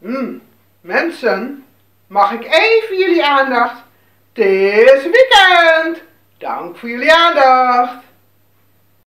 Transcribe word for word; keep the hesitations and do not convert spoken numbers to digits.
Hmm, mensen, mag ik even jullie aandacht? Het is weekend! Dank voor jullie aandacht!